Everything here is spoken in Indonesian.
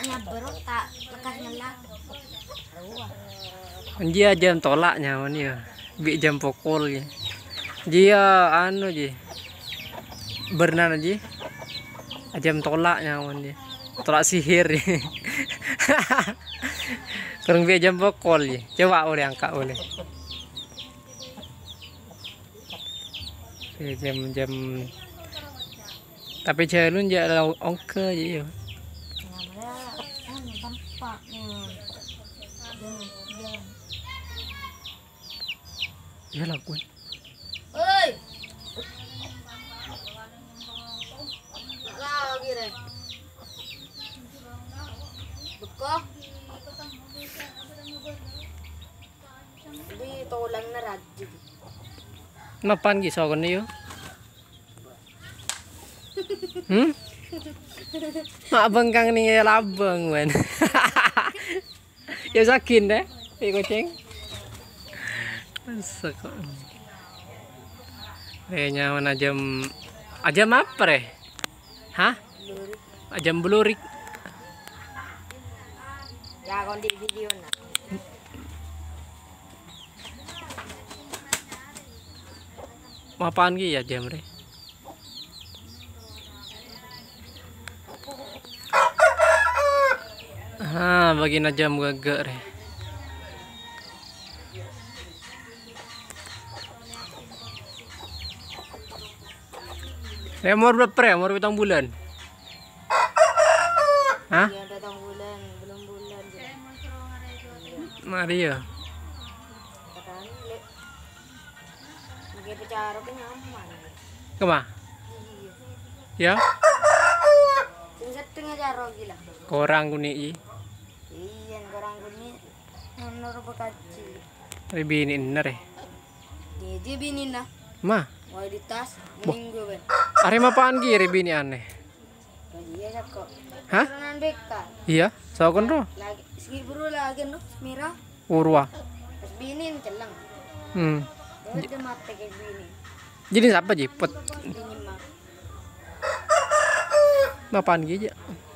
taknya berotak lekasnya lah. Dia jam tolaknya ya. Bi jam pokol ya. Dia anu ji. Bernan aja. Jam tolaknya dia. Tolak sihir ya. Kurang bi jam pokol ya. Coba boleh angkat boleh. Jam-jam tapi jalun ya ongke aja ya. Ya lakukan. Oi. Lagi deh. Buka. Di tolang na radyo. Napan gisau kan yo? Mak bengkang nih labeng men. Ya sakin deh, kucing. Sekok. Kayaknya mana jam apa deh? Hah? Jam belurik. Ya kon di video na. Apaan ya jam deh? Bagi jam gagak deh. Umur berapa ya? Umur berapa bulan? Hah? Ya datang bulan, belum bulan. Maria. Katanya lek. Mungkin bicara ke nyaman. Kemana? Iya. Ya? Sing setengah jaro gila. Korang kuni Iya, orang guni honor bekaci. Ribini bener ya? Dia bini nah. Ma? Wah di tas minggu ben. Arema apaan ki ribini aneh? Iya kok. Hah? Kanan beka. Iya, saukon ro. Lagi segi buru lagi no, mira. Urwa. Pas bini celang. Dia mati kayak bini. Jadi siapa jipet? Bini mah. Apaan ki aja?